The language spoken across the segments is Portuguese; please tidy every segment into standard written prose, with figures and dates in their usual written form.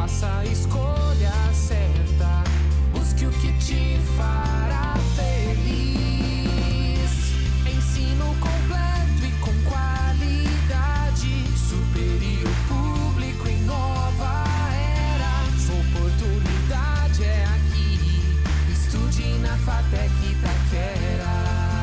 Faça a escolha certa, busque o que te fará feliz. Ensino completo e com qualidade, superior público em nova era. Sua oportunidade é aqui, estude na FATEC Itaquera.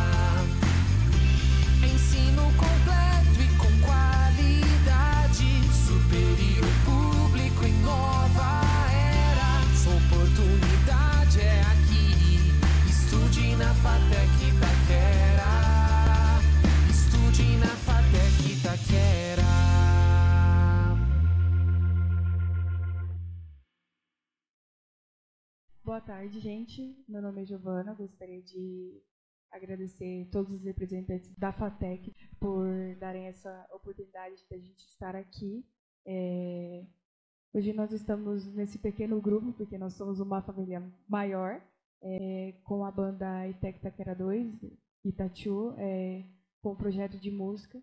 Ensino completo e com qualidade, superior público em nova era. Sua oportunidade é aqui, estude na FATEC Itaquera. Estude na FATEC Itaquera. Boa tarde, gente. Meu nome é Giovana. Gostaria de agradecer todos os representantes da FATEC por darem essa oportunidade de a gente estar aqui. Hoje nós estamos nesse pequeno grupo, porque nós somos uma família maior, com a banda Itec Itaquera 2, Itatiu, com o projeto de música,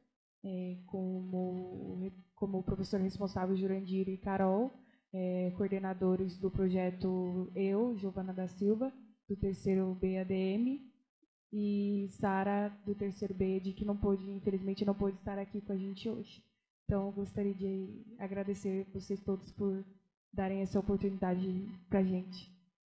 como o professor responsável Jurandir e Carol, coordenadores do projeto eu, Giovana da Silva, do terceiro BADM, e Sara, do terceiro BED, que infelizmente não pôde estar aqui com a gente hoje. Então, eu gostaria de agradecer vocês todos por darem essa oportunidade para a gente.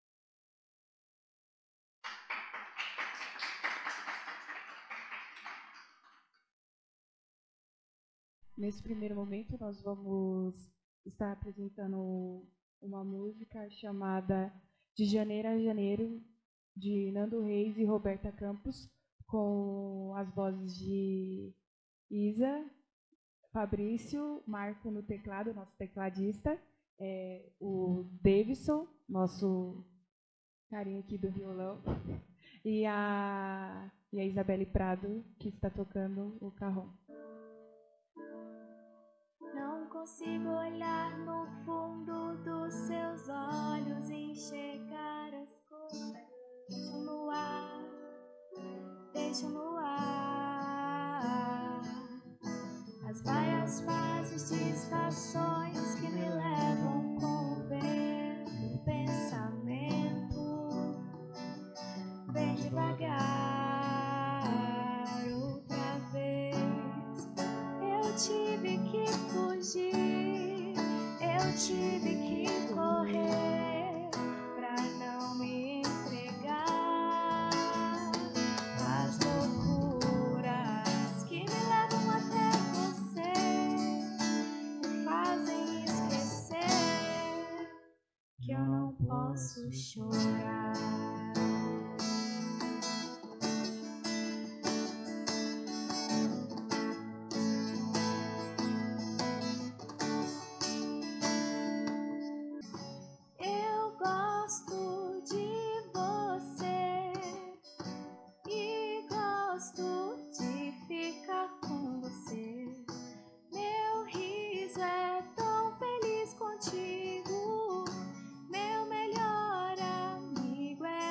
Nesse primeiro momento, nós vamos estar apresentando uma música chamada De Janeiro a Janeiro, de Nando Reis e Roberta Campos, com as vozes de Isa, Fabrício, Marco no teclado, nosso tecladista, o Davidson, nosso carinha aqui do violão, e a Isabelle Prado, que está tocando o carrom. Não consigo olhar no fundo dos seus olhos e enxergar as coisas. Deixo no ar, deixo no ar as várias fases de estações que me levam com o vento. O pensamento vem devagar outra vez. Eu tive que fugir, eu tive que correr pra não me entregar às loucuras que me levam até você, me fazem esquecer que eu não posso chorar. Contigo, meu melhor amigo é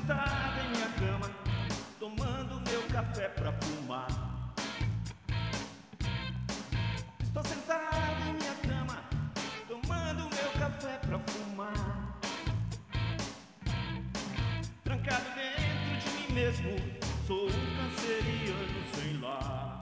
sentada em minha cama, tomando meu café pra fumar. Estou sentada em minha cama, tomando meu café pra fumar. Trancado dentro de mim mesmo, sou um canceriano sem lar.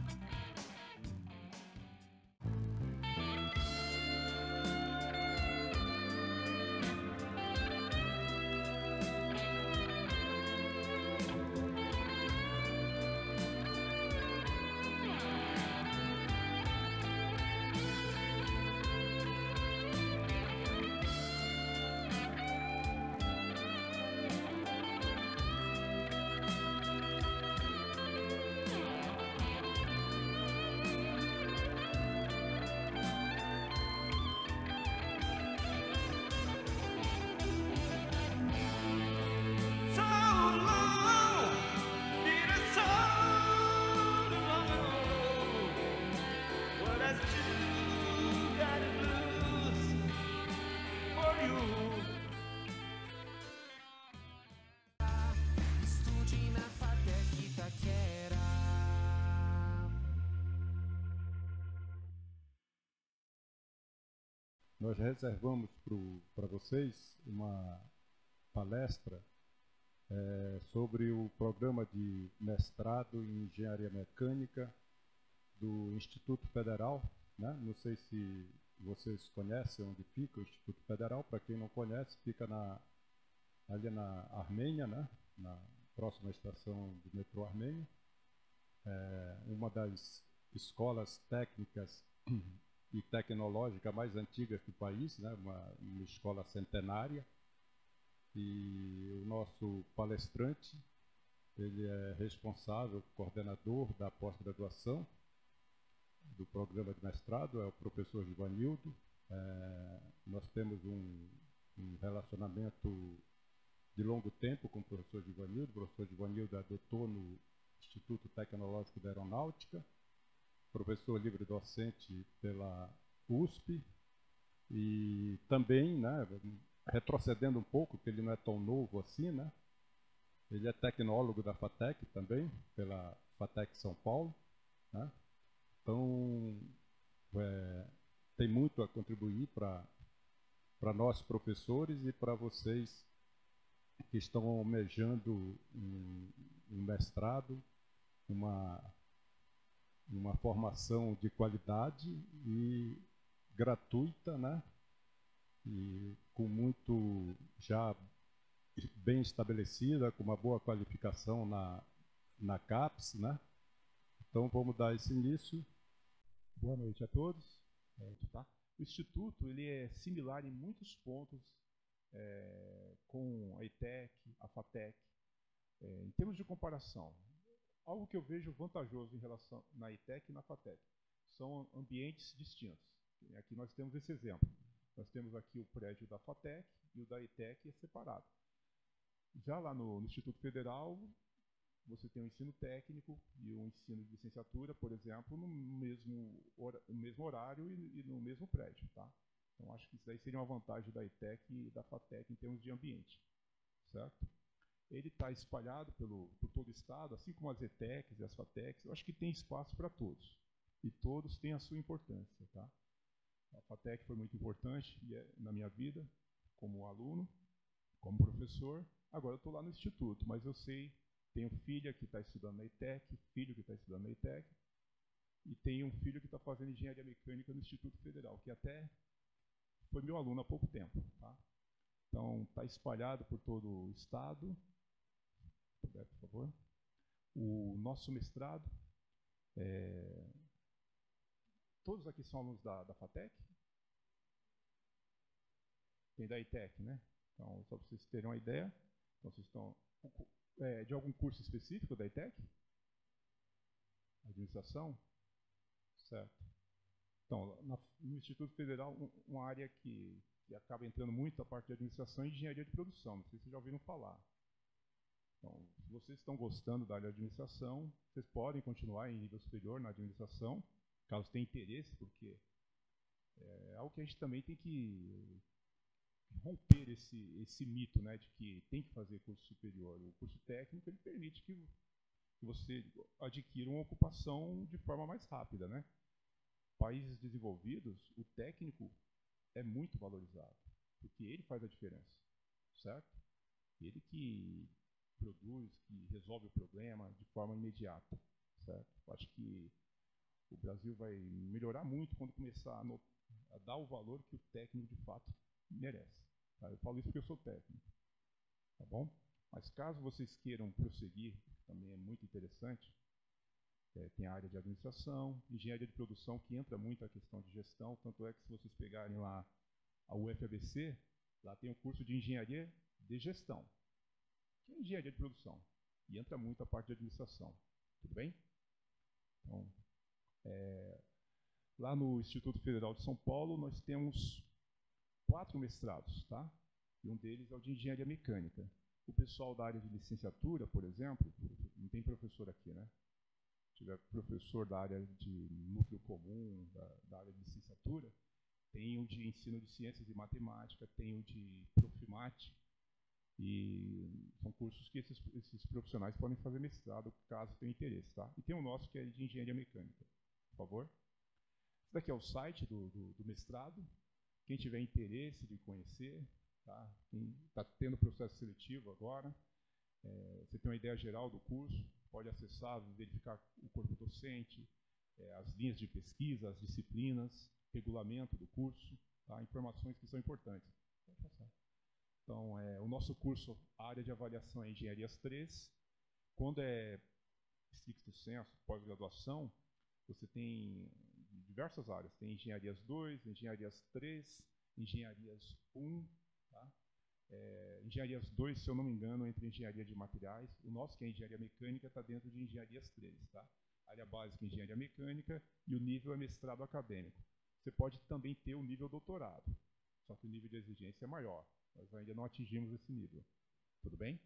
Estude na FATEC Itaquera. Nós reservamos para vocês uma palestra sobre o programa de mestrado em Engenharia Mecânica do Instituto Federal, né? Não sei se vocês conhecem onde fica o Instituto Federal. Para quem não conhece, fica ali na Armênia, né? Na próxima estação do metrô Armênia. Uma das escolas técnicas e tecnológica mais antigas do país, né? Uma escola centenária. E o nosso palestrante, ele é responsável, coordenador da pós-graduação do programa de mestrado, é o professor Givanildo. Nós temos um relacionamento de longo tempo com o professor Givanildo. O professor Givanildo é doutor no Instituto Tecnológico da Aeronáutica, professor livre-docente pela USP e também, né, retrocedendo um pouco, porque ele não é tão novo assim, né? Ele é tecnólogo da FATEC também, pela FATEC São Paulo, né? Então, tem muito a contribuir para nós professores e para vocês que estão almejando um mestrado, uma formação de qualidade e gratuita, né? E com muito já bem estabelecida, com uma boa qualificação na CAPES, né? Então vamos dar esse início. Boa noite a todos. Tá? O Instituto ele é similar em muitos pontos com a ITEC, a FATEC. Em termos de comparação, algo que eu vejo vantajoso em relação na ITEC e na FATEC são ambientes distintos. Aqui nós temos esse exemplo. Nós temos aqui o prédio da FATEC e o da ITEC é separado. Já lá no Instituto Federal, você tem um ensino técnico e um ensino de licenciatura, por exemplo, no mesmo horário e no mesmo prédio. Tá? Então, acho que isso daí seria uma vantagem da ITEC e da FATEC em termos de ambiente. Certo? Ele está espalhado por todo o estado, assim como as ETECs e as FATECs. Eu acho que tem espaço para todos. E todos têm a sua importância. Tá? A FATEC foi muito importante na minha vida, como aluno, como professor. Agora eu estou lá no Instituto, mas eu sei, tenho filha que está estudando na ITEC, filho que está estudando na ITEC, e tenho um filho que está fazendo Engenharia Mecânica no Instituto Federal, que até foi meu aluno há pouco tempo. Tá? Então, está espalhado por todo o estado. Se puder, por favor. O nosso mestrado, todos aqui são alunos da FATEC? Tem da ITEC, né? Então, só para vocês terem uma ideia. Então, vocês estão de algum curso específico da ITEC? Administração? Certo. Então, no Instituto Federal, uma área que acaba entrando muito a parte de administração e engenharia de produção. Não sei se vocês já ouviram falar. Então, se vocês estão gostando da área de administração, vocês podem continuar em nível superior na administração, caso tenham interesse, porque é algo que a gente também tem que romper esse mito, né, de que tem que fazer curso superior. O curso técnico ele permite que você adquira uma ocupação de forma mais rápida, né? Países desenvolvidos, o técnico é muito valorizado, porque ele faz a diferença, certo? Ele que produz, que resolve o problema de forma imediata, certo? Acho que o Brasil vai melhorar muito quando começar a dar o valor que o técnico de fato merece. Tá? Eu falo isso porque eu sou técnico, tá bom? Mas caso vocês queiram prosseguir, também é muito interessante, tem a área de administração, engenharia de produção, que entra muito a questão de gestão, tanto é que se vocês pegarem lá a UFABC, lá tem o curso de engenharia de gestão, que é engenharia de produção, e entra muito a parte de administração, tudo bem? Então, lá no Instituto Federal de São Paulo, nós temos 4 mestrados, tá? E um deles é o de engenharia mecânica. O pessoal da área de licenciatura, por exemplo, não tem professor aqui, né? Se tiver professor da área de núcleo comum, da área de licenciatura, tem o de ensino de ciências e matemática, tem o de Profimate, e são cursos que esses profissionais podem fazer mestrado, caso tenham interesse, tá? E tem o nosso, que é de engenharia mecânica, por favor. Esse daqui é o site do mestrado. Quem tiver interesse de conhecer, tá? Está tendo processo seletivo agora. Você tem uma ideia geral do curso, pode acessar, verificar o corpo docente, as linhas de pesquisa, as disciplinas, regulamento do curso, tá? Informações que são importantes. Pode passar. Então, o nosso curso, a área de avaliação é Engenharias 3. Quando é stricto sensu, pós-graduação, você tem diversas áreas. Tem Engenharias 2, Engenharias 3, Engenharias 1. Tá? Engenharias 2, se eu não me engano, entre Engenharia de Materiais. O nosso, que é Engenharia Mecânica, está dentro de Engenharias 3. Tá? Área básica é Engenharia Mecânica e o nível é mestrado acadêmico. Você pode também ter o nível doutorado, só que o nível de exigência é maior. Nós ainda não atingimos esse nível. Tudo bem?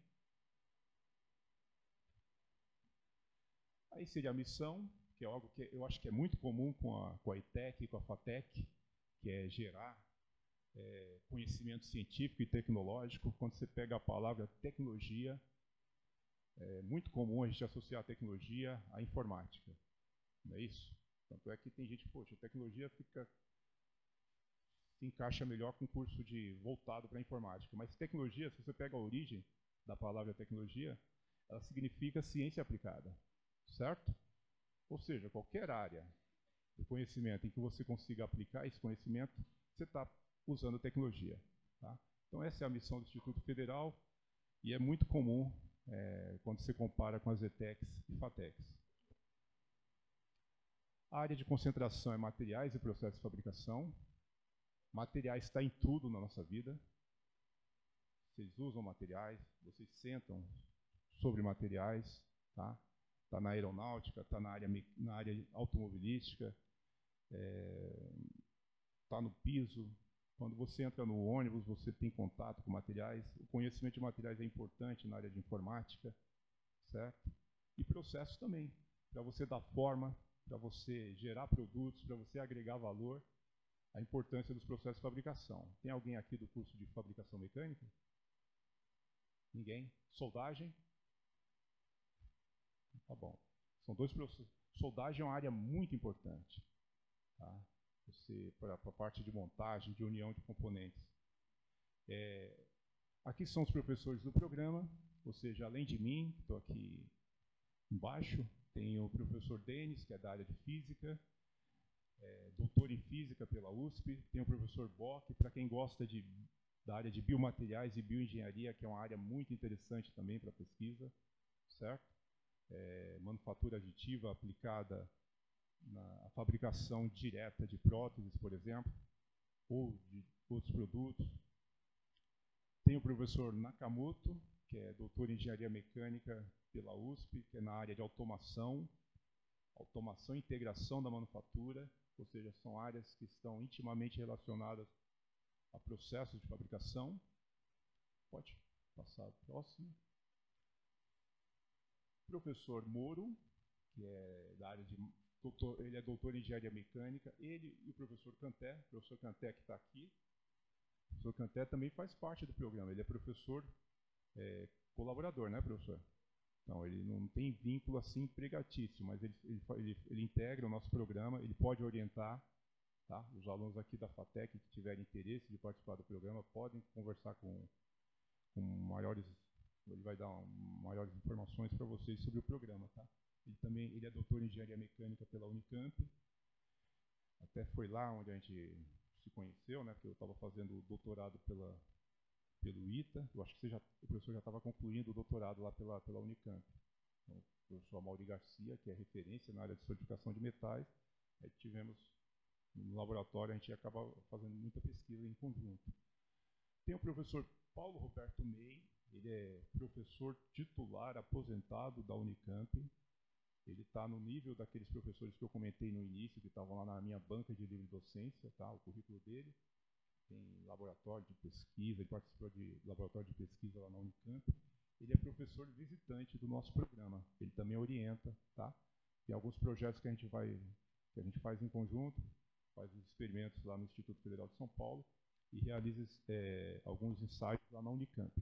Aí seria a missão, que é algo que eu acho que é muito comum com a ITEC e com a FATEC, que é gerar conhecimento científico e tecnológico. Quando você pega a palavra tecnologia, é muito comum a gente associar a tecnologia à informática. Não é isso? Tanto é que tem gente, poxa, a tecnologia se encaixa melhor com curso voltado para a informática. Mas tecnologia, se você pega a origem da palavra tecnologia, ela significa ciência aplicada, certo? Ou seja, qualquer área do conhecimento em que você consiga aplicar esse conhecimento, você está usando tecnologia. Tá? Então essa é a missão do Instituto Federal e é muito comum quando você compara com as ETECs e FATECs. A área de concentração é materiais e processos de fabricação. Materiais está em tudo na nossa vida. Vocês usam materiais, vocês sentam sobre materiais, tá? Está na aeronáutica, está na área automobilística, está no piso. Quando você entra no ônibus, você tem contato com materiais. O conhecimento de materiais é importante na área de informática, certo? E processos também, para você dar forma, para você gerar produtos, para você agregar valor, a importância dos processos de fabricação. Tem alguém aqui do curso de fabricação mecânica? Ninguém? Soldagem? Tá bom. São 2 processos. Soldagem é uma área muito importante, tá? Para a parte de montagem, de união de componentes. Aqui são os professores do programa, ou seja, além de mim, que estou aqui embaixo, tem o professor Denis, que é da área de física, doutor em física pela USP, tem o professor Bock, para quem gosta da área de biomateriais e bioengenharia, que é uma área muito interessante também para pesquisa, certo? Manufatura aditiva aplicada na fabricação direta de próteses, por exemplo, ou de outros produtos. Tem o professor Nakamoto, que é doutor em engenharia mecânica pela USP, que é na área de automação e integração da manufatura, ou seja, são áreas que estão intimamente relacionadas a processos de fabricação. Pode passar o próximo. Professor Moro, que é da área de ele é doutor em engenharia mecânica, ele e o professor Canté que está aqui, O professor Canté também faz parte do programa, ele é professor colaborador, né, professor? Então, ele não tem vínculo assim empregatício, mas ele integra o nosso programa, ele pode orientar, tá? Os alunos aqui da FATEC que tiverem interesse de participar do programa podem conversar com maiores, ele vai dar maiores informações para vocês sobre o programa, tá? Ele é doutor em engenharia mecânica pela Unicamp, até foi lá onde a gente se conheceu, né? Porque eu estava fazendo doutorado pelo ITA, eu acho que o professor já estava concluindo o doutorado lá pela Unicamp. Então, o professor Mauri Garcia, que é referência na área de solidificação de metais, aí tivemos no laboratório, a gente acaba fazendo muita pesquisa em conjunto. Tem o professor Paulo Roberto May, ele é professor titular aposentado da Unicamp. Ele está no nível daqueles professores que eu comentei no início, que estavam lá na minha banca de livre docência, tá? O currículo dele. Tem laboratório de pesquisa, ele participou de laboratório de pesquisa lá na Unicamp. Ele é professor visitante do nosso programa. Ele também orienta, tá? Tem alguns projetos que a gente faz em conjunto, faz os experimentos lá no Instituto Federal de São Paulo e realiza alguns ensaios lá na Unicamp.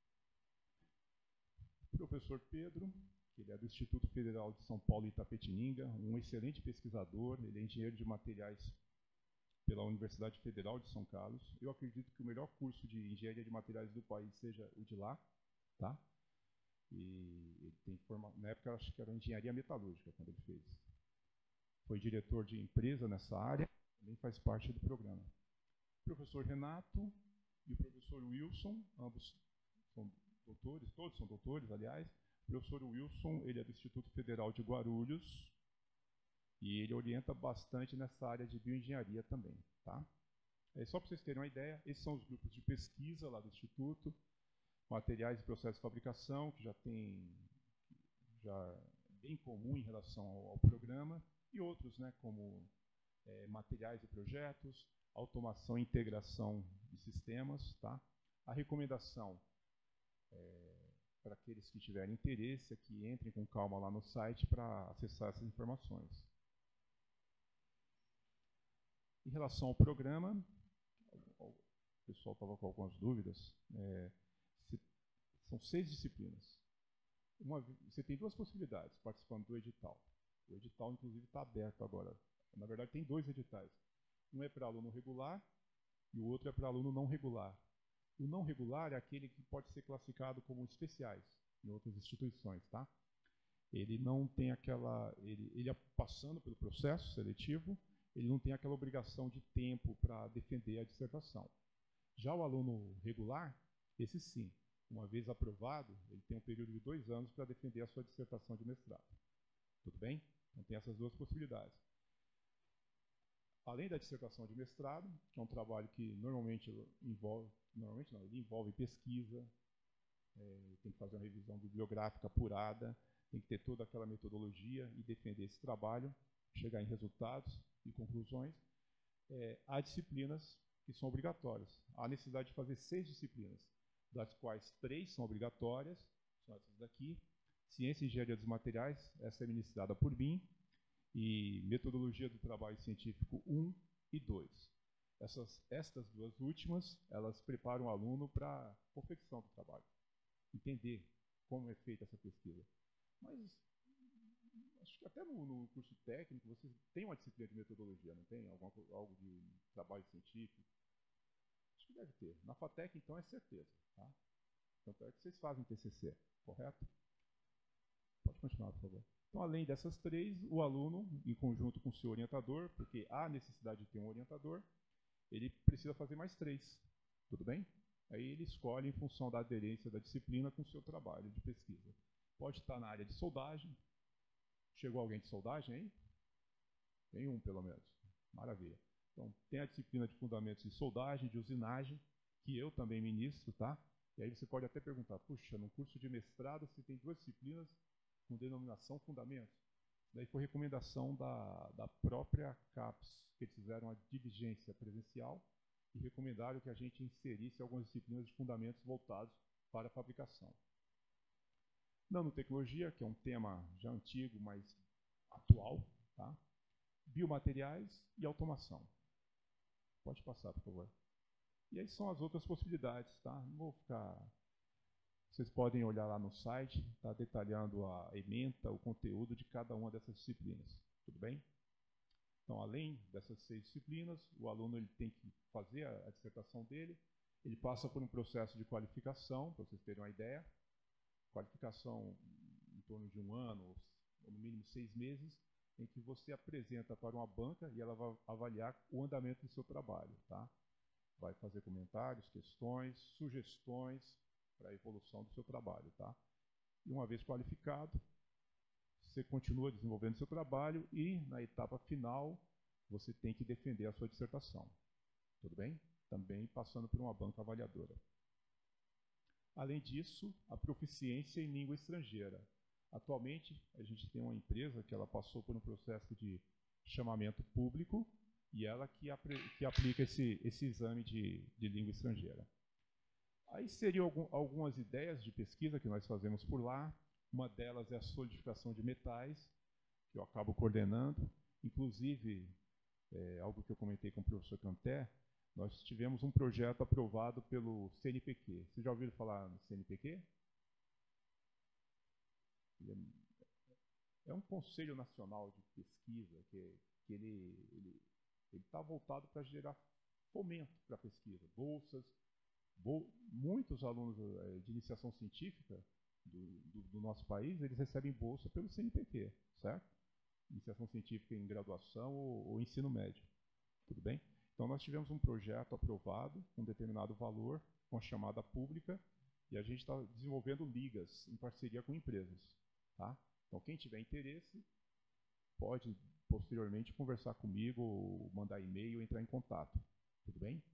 O professor Pedro, que ele é do Instituto Federal de São Paulo Itapetininga, um excelente pesquisador, ele é engenheiro de materiais pela Universidade Federal de São Carlos. Eu acredito que o melhor curso de engenharia de materiais do país seja o de lá, tá? E ele tem na época eu acho que era engenharia metalúrgica quando ele fez. Foi diretor de empresa nessa área, também faz parte do programa. O professor Renato e o professor Wilson, ambos são doutores, todos são doutores, aliás. O professor Wilson, ele é do Instituto Federal de Guarulhos e ele orienta bastante nessa área de bioengenharia também, tá? Só para vocês terem uma ideia, esses são os grupos de pesquisa lá do Instituto, materiais e processos de fabricação, que já é bem comum em relação ao programa, e outros, né, como materiais e projetos, automação e integração de sistemas, tá? A recomendação para aqueles que tiverem interesse é que entrem com calma lá no site para acessar essas informações. Em relação ao programa, o pessoal estava com algumas dúvidas, são 6 disciplinas. Você tem 2 possibilidades participando do edital. O edital, inclusive, está aberto agora. Na verdade, tem 2 editais. Um é para aluno regular e o outro é para aluno não regular. O não regular é aquele que pode ser classificado como especiais em outras instituições, tá? Ele não tem ele passando pelo processo seletivo, ele não tem aquela obrigação de tempo para defender a dissertação. Já o aluno regular, esse sim, uma vez aprovado, ele tem um período de 2 anos para defender a sua dissertação de mestrado. Tudo bem? Então tem essas 2 possibilidades. Além da dissertação de mestrado, que é um trabalho que normalmente ele envolve pesquisa, tem que fazer uma revisão bibliográfica apurada, tem que ter toda aquela metodologia e defender esse trabalho, chegar em resultados e conclusões. Há disciplinas que são obrigatórias. Há necessidade de fazer 6 disciplinas, das quais 3 são obrigatórias, são essas daqui. Ciência e Engenharia dos Materiais, essa é ministrada por mim, e Metodologia do Trabalho Científico 1 e 2. Estas 2 últimas, elas preparam o aluno para a confecção do trabalho, entender como é feita essa pesquisa. Mas acho que até no curso técnico você tem uma disciplina de metodologia, não tem? Algo de trabalho científico? Acho que deve ter. Na FATEC, então, é certeza. Tá? Tanto é que vocês fazem TCC, correto? Pode continuar, por favor. Então, além dessas 3, o aluno, em conjunto com o seu orientador, porque há necessidade de ter um orientador, ele precisa fazer mais 3. Tudo bem? Aí ele escolhe em função da aderência da disciplina com o seu trabalho de pesquisa. Pode estar na área de soldagem. Chegou alguém de soldagem aí? Tem um, pelo menos. Maravilha. Então, tem a disciplina de fundamentos de soldagem, de usinagem, que eu também ministro, tá? E aí você pode até perguntar, puxa, no curso de mestrado você tem 2 disciplinas com denominação fundamentos. Daí foi recomendação da própria CAPES, que eles fizeram a diligência presencial e recomendaram que a gente inserisse algumas disciplinas de fundamentos voltados para a fabricação. Nanotecnologia, que é um tema já antigo, mas atual, tá? Biomateriais e automação. Pode passar, por favor. E aí são as outras possibilidades, tá? Não vou ficar... Vocês podem olhar lá no site, tá detalhando a ementa, o conteúdo de cada uma dessas disciplinas. Tudo bem? Então, além dessas 6 disciplinas, o aluno ele tem que fazer a dissertação dele, ele passa por um processo de qualificação, para vocês terem uma ideia, qualificação em torno de 1 ano, ou no mínimo 6 meses, em que você apresenta para uma banca e ela vai avaliar o andamento do seu trabalho, tá? Vai fazer comentários, questões, sugestões para a evolução do seu trabalho, tá? E uma vez qualificado, você continua desenvolvendo seu trabalho e, na etapa final, você tem que defender a sua dissertação. Tudo bem? Também passando por uma banca avaliadora. Além disso, a proficiência em língua estrangeira. Atualmente, a gente tem uma empresa que ela passou por um processo de chamamento público e ela que aplica esse exame de língua estrangeira. Aí seriam algumas ideias de pesquisa que nós fazemos por lá. Uma delas é a solidificação de metais, que eu acabo coordenando. Inclusive, algo que eu comentei com o professor Canté, nós tivemos um projeto aprovado pelo CNPq. Vocês já ouviram falar no CNPq? É um Conselho Nacional de Pesquisa que ele está voltado para gerar fomento para a pesquisa, bolsas. Muitos alunos de iniciação científica do nosso país, eles recebem bolsa pelo CNPq, certo? Iniciação científica em graduação ou ensino médio, tudo bem? Então, nós tivemos um projeto aprovado, com um determinado valor, com a chamada pública, e a gente está desenvolvendo ligas em parceria com empresas, tá? Então, quem tiver interesse, pode posteriormente conversar comigo, ou mandar e-mail, ou entrar em contato, tudo bem?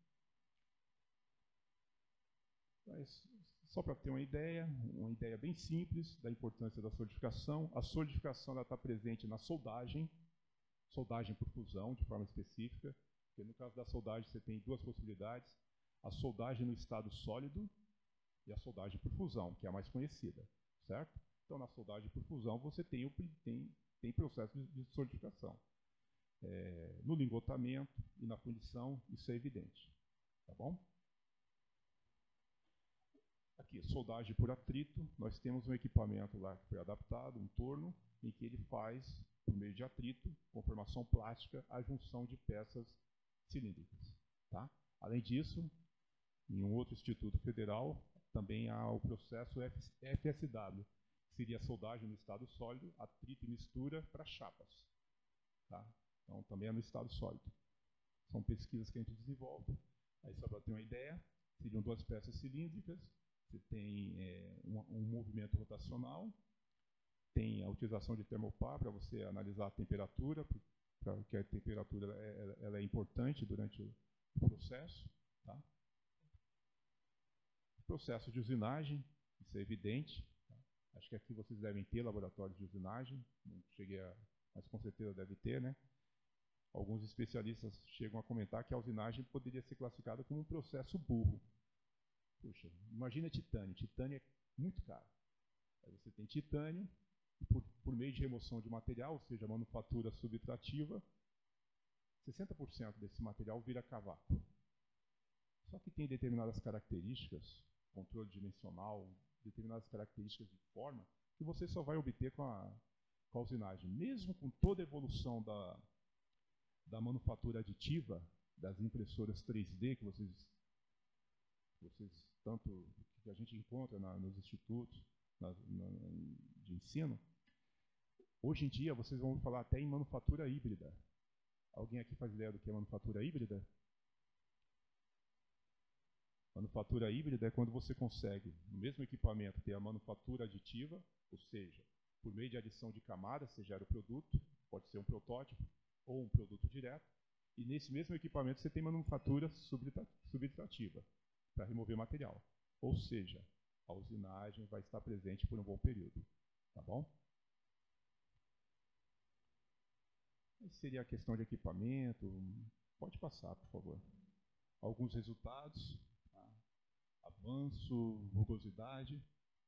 Mas, só para ter uma ideia bem simples da importância da solidificação. A solidificação está presente na soldagem por fusão, de forma específica, porque no caso da soldagem você tem 2 possibilidades, a soldagem no estado sólido e a soldagem por fusão, que é a mais conhecida, certo? Então, na soldagem por fusão, você tem processo de solidificação. No lingotamento e na fundição, isso é evidente, tá bom? Aqui, soldagem por atrito, nós temos um equipamento lá que foi adaptado, um torno, em que ele faz, por meio de atrito, com formação plástica, a junção de peças cilíndricas. Tá? Além disso, em um outro instituto federal, também há o processo FSW, que seria a soldagem no estado sólido, atrito e mistura para chapas. Tá? Então, também é no estado sólido. São pesquisas que a gente desenvolve. Aí, só para ter uma ideia, seriam 2 peças cilíndricas. Você tem um movimento rotacional, tem a utilização de termopar para você analisar a temperatura, porque a temperatura ela é importante durante o processo. Tá? Processo de usinagem, isso é evidente. Tá? Acho que aqui vocês devem ter laboratórios de usinagem, não cheguei mas com certeza deve ter, né? Alguns especialistas chegam a comentar que a usinagem poderia ser classificada como um processo burro. Puxa, imagina titânio. Titânio é muito caro. Aí você tem titânio, e por meio de remoção de material, ou seja, manufatura subtrativa, 60% desse material vira cavaco. Só que tem determinadas características, controle dimensional, determinadas características de forma, que você só vai obter com a usinagem. Mesmo com toda a evolução da manufatura aditiva, das impressoras 3D que vocês tanto que a gente encontra nos institutos de ensino, hoje em dia vocês vão falar até em manufatura híbrida. Alguém aqui faz ideia do que é manufatura híbrida? Manufatura híbrida é quando você consegue, no mesmo equipamento, ter a manufatura aditiva, ou seja, por meio de adição de camadas, você gera o produto, pode ser um protótipo ou um produto direto, e nesse mesmo equipamento você tem manufatura subtrativa, para remover material. Ou seja, a usinagem vai estar presente por um bom período. Tá bom? Esse seria a questão de equipamento. Pode passar, por favor. Alguns resultados. Tá? Avanço, rugosidade.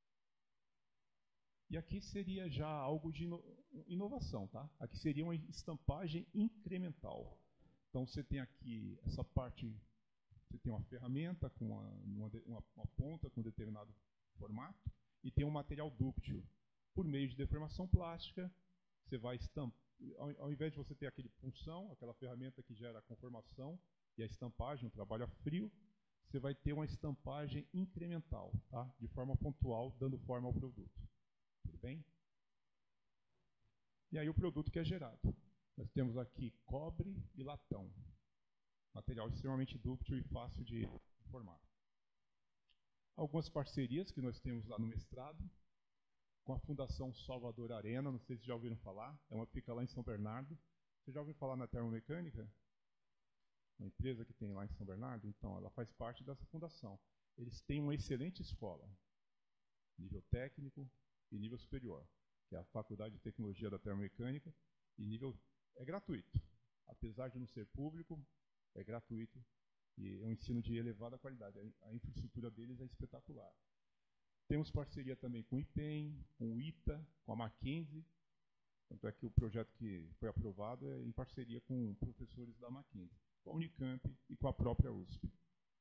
E aqui seria já algo de inovação. Tá? Aqui seria uma estampagem incremental. Então, você tem aqui essa parte Você tem uma ferramenta com uma ponta com determinado formato e tem um material dúctil. Por meio de deformação plástica, você vai estampar. Ao invés de você ter aquele punção, aquela ferramenta que gera a conformação e a estampagem, o trabalho a frio, você vai ter uma estampagem incremental, tá? De forma pontual, dando forma ao produto. Tudo bem? E aí o produto que é gerado. Nós temos aqui cobre e latão. Material extremamente dúctil e fácil de formar. Algumas parcerias que nós temos lá no mestrado, com a Fundação Salvador Arena, não sei se já ouviram falar, fica lá em São Bernardo. Você já ouviu falar na Termomecânica? Uma empresa que tem lá em São Bernardo? Então, ela faz parte dessa fundação. Eles têm uma excelente escola, nível técnico e nível superior, que é a Faculdade de Tecnologia da Termomecânica, e nível é gratuito. Apesar de não ser público, é gratuito e é um ensino de elevada qualidade. A infraestrutura deles é espetacular. Temos parceria também com o IPEM, com o ITA, com a Mackenzie. Tanto é que o projeto que foi aprovado é em parceria com professores da Mackenzie, com a Unicamp e com a própria USP.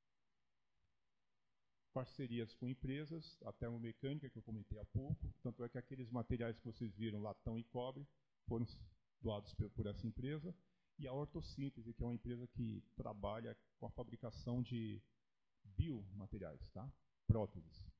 Parcerias com empresas, a termomecânica, que eu comentei há pouco. Tanto é que aqueles materiais que vocês viram, latão e cobre, foram doados por essa empresa. E a Ortossíntese, que é uma empresa que trabalha com a fabricação de biomateriais, tá? Próteses.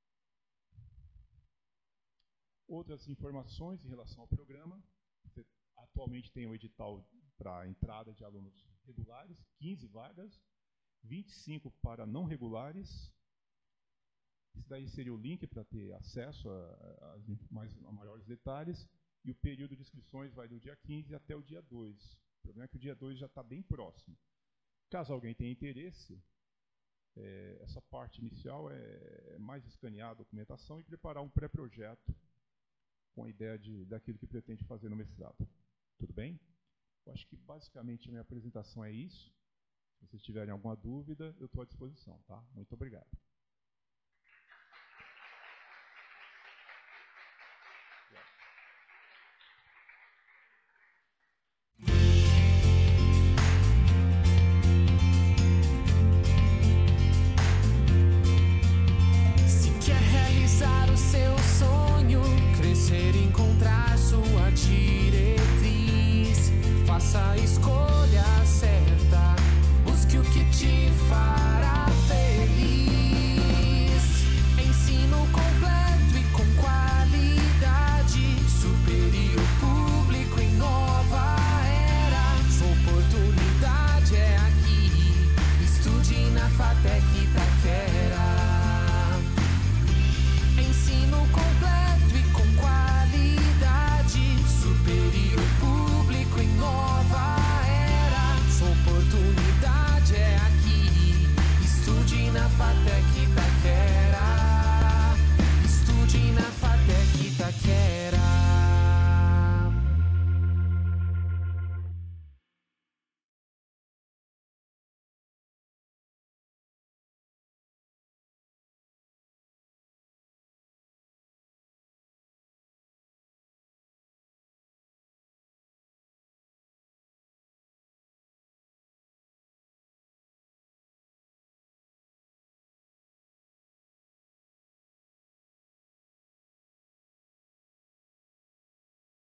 Outras informações em relação ao programa. Você atualmente tem o edital para entrada de alunos regulares, 15 vagas, 25 para não regulares. Esse daí seria o link para ter acesso a maiores detalhes. E o período de inscrições vai do dia 15 até o dia 2. O problema é que o dia 2 já está bem próximo. Caso alguém tenha interesse, essa parte inicial é mais escanear a documentação e preparar um pré-projeto com a ideia daquilo que pretende fazer no mestrado. Tudo bem? Eu acho que basicamente a minha apresentação é isso. Se vocês tiverem alguma dúvida, eu estou à disposição, tá? Muito obrigado.